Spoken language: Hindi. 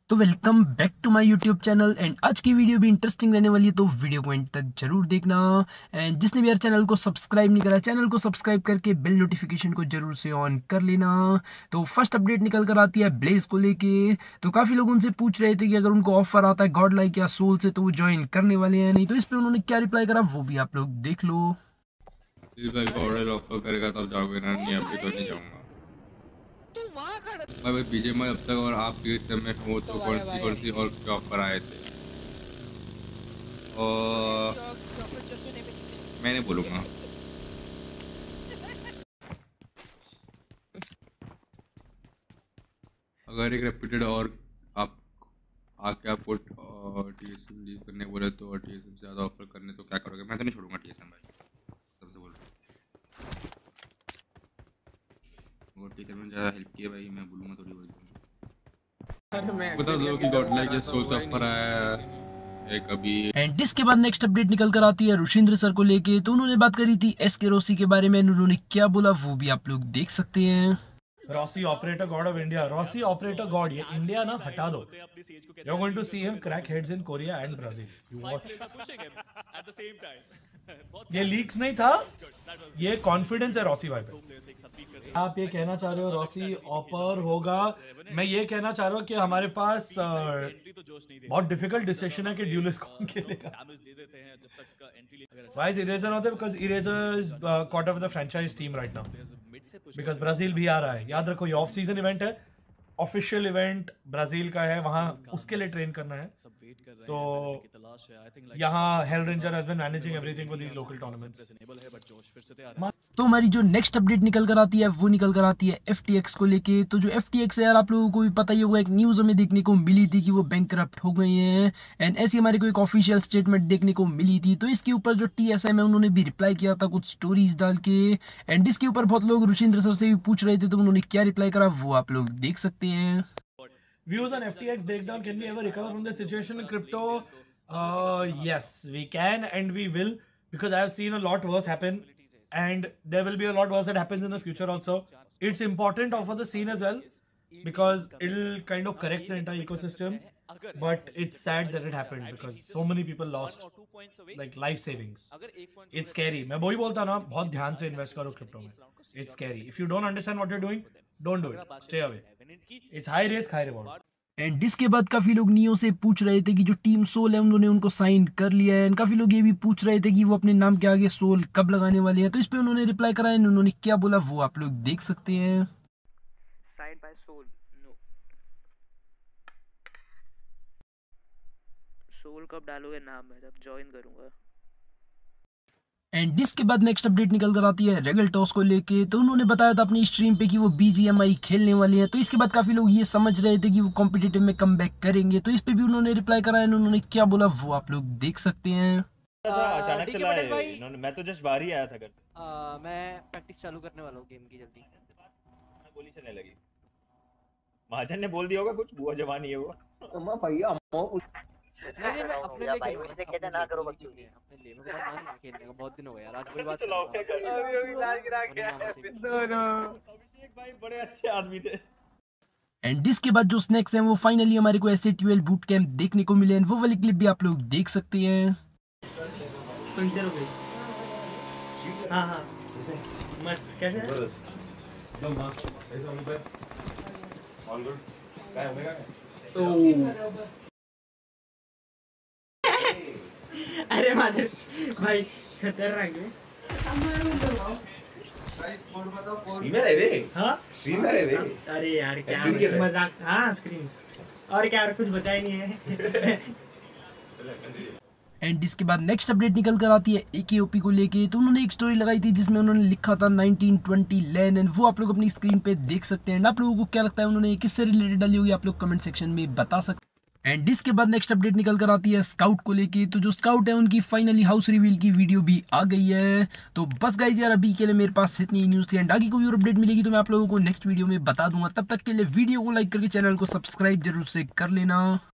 तो welcome back to my YouTube channel and आज की वीडियो भी इंटरेस्टिंग रहने वाली है, तो वीडियो को एंड तक जरूर देखना। एंड जिसने भी यार चैनल को सब्सक्राइब नहीं करा, चैनल को सब्सक्राइब करके बेल नोटिफिकेशन को जरूर से ऑन कर लेना। तो फर्स्ट अपडेट निकल कर आती है ब्लेज को लेके। तो काफ़ी लोग उनसे पूछ रहे थे कि अगर उनको ऑफर आता है गॉड लाइक या सोल से तो वो ज्वाइन करने वाले हैं नहीं, तो इस पर उन्होंने क्या रिप्लाई करा वो भी आप लोग देख लो। इस भाई को ऑर्डर ऑफर करेगा तब जाओगे ना, नहीं अभी तो नहीं जाऊंगा। तू वहाँ खड़ा भाई पीछे मैं अब तक, और आप प्लीज से में हो तो तो कौन सी और क्या ऑफर आए थे, और चॉकलेट चॉकलेट नहीं मिली। मैं नहीं बोलूँगा। अगर एक रेप्यूटेड और आप आके आपको टीएसएम लीव करने बोले तो, और टीएसएम से ज़्यादा ऑफर करने तो क्या करोगे? मैं तो नहीं छोड़ूंगा टीएसएम भाई, सबसे बोल रहा हूँ। और टीएसएम ने ज़्यादा हेल्प की है भाई, मैं बोलूँगा थोड़ी बहुत। बता दो कि गॉड लाइक या सोल से ऑफर आया है कभी। एंड इसके बाद नेक्स्ट अपडेट निकल कर आती है रुशिंद्र सर को लेके। तो उन्होंने बात करी थी एसके रोसी के बारे में, उन्होंने क्या बोला वो भी आप लोग देख सकते हैं। Rossi operator god of India, Rossi operator god, ये इंडिया ना हटा दो। You are going to see him crack heads in Korea and Brazil, you watch. ये लीक्स नहीं था, ये कॉन्फिडेंस है रॉसी भाई पे। आप ये कहना चाह रहे हो रॉसी ऑपर होगा? मैं ये कहना चाह रहा हूँ कि हमारे पास बहुत डिफिकल्ट डिसीजन है कि ड्यूलिस कौन खेलेगा। Why is Eraser not there? Because Eraser is caught up with the franchise team right now. Because Brazil भी आ रहा है, याद रखो ये ऑफ सीजन इवेंट है, ऑफिशियल इवेंट ब्राजील का है, वहाँ उसके लिए ट्रेन करना है। तो यहाँ hell ranger has been managing everything for these local tournaments. तो हमारी जो नेक्स्ट अपडेट निकल कर आती है वो निकल कर आती है FTX को लेके। तो जो FTX है यार, आप लोगों को भी पता ही होगा, एक न्यूज़ में देखने को मिली थी कि वो बैंकरप्ट हो गए हैं। एंड ऐसी हमारे को एक ऑफिशियल स्टेटमेंट देखने को मिली थी। तो इसके ऊपर जो TSM है उन्होंने भी रिप्लाई किया था कुछ स्टोरीज डाल के। एंड इसके ऊपर बहुत लोग रुशिंद्र सर से भी पूछ रहे थे, तो उन्होंने क्या रिप्लाई करा वो आप लोग देख सकते हैं। Views on FTX breakdown. Can we ever recover from the situation in crypto? Yes, we can and we will, because I have seen a lot worse happen, and there will be a lot worse that happens in the future also. It's important for the scene as well, because it'll kind of correct the entire ecosystem. But it's sad that it happened because so many people lost like life savings. It's scary. मैं वही बोलता ना, बहुत ध्यान से इन्वेस्ट करो क्रिप्टो में. It's scary. If you don't understand what you're doing, don't do it. Stay away. It's high risk, high reward. And इसके बाद काफी लोग नियो से पूछ रहे थे कि जो टीम सोल है उन्होंने उनको साइन कर लिया है। एंड काफी लोग ये भी पूछ रहे थे कि वो अपने नाम के आगे सोल कब लगाने वाले हैं। तो इस पे उन्होंने रिप्लाई करा है, उन्होंने क्या बोला वो आप लोग देख सकते हैं। Side by soul no. Soul कब डालोगे नाम में, तब ज्वाइन करूंगा। एंड इसके बाद नेक्स्ट अपडेट निकल कर आती है रेगल टॉस को लेके। तो उन्होंने बताया था अपनी स्ट्रीम पे कि वो BGMI खेलने वाली है। तो इसके बाद काफी लोग ये समझ रहे थे कि वो कॉम्पिटिटिव में कम बैक करेंगे। तो इस पे भी उन्होंने रिप्लाई करा है, उन्होंने क्या बोला वो आप लोग देख सकते हैं। अचानक डीके चला पटेल है भाई, इन्होंने, मैं तो जस्ट बाहर ही आया था घर से। मैं प्रैक्टिस चालू करने वाला हूँ गेम की जल्दी। गोली चलने लगी। महाजन ने बोल दिया होगा कुछ, बुआ जवानी है वो। नहीं मैं अपने लिए खेल रहा हूँ, कहते ना करो बच्चों की अपने लिए। मेरे को मन नहीं है खेलने का, बहुत दिन हो गए यार। आज कोई बात अभिषेक भाई बड़े अच्छे आदमी थे। एंड इसके बाद जो स्नैक्स हैं वो फाइनली हमारे को SATL बूट कैंप देखने को मिले हैं। वो वाली क्लिप भी आप लोग देख सकते हैं। पंचर हो गई। हाँ हाँ मस्त। कैसे है? अरे माधव भाई खतरनाक है। स्ट्रीमर है वे। हाँ स्ट्रीमर है वे। अरे यार क्या स्क्रीन के मजाक। हाँ स्क्रीन और क्या, और कुछ बचा ही नहीं है। एंड इसके बाद नेक्स्ट अपडेट निकल कर आती है AKOP को लेके। तो उन्होंने एक स्टोरी लगाई थी जिसमें उन्होंने लिखा था 1920 लैन, एंड वो आप लोग अपनी स्क्रीन पे देख सकते हैं। आप लोगों को क्या लगता है उन्होंने किससे रिलेटेड डाली होगी, आप लोग कमेंट सेक्शन में बता सकते हैं। एंड इसके बाद नेक्स्ट अपडेट निकल कर आती है स्काउट को लेके। तो जो स्काउट है उनकी फाइनली हाउस रिवील की वीडियो भी आ गई है। तो बस गाइस यार, अभी के लिए मेरे पास इतनी न्यूज़ थी। एंड आगे कोई और अपडेट मिलेगी तो मैं आप लोगों को नेक्स्ट वीडियो में बता दूंगा। तब तक के लिए वीडियो को लाइक करके चैनल को सब्सक्राइब जरूर से कर लेना।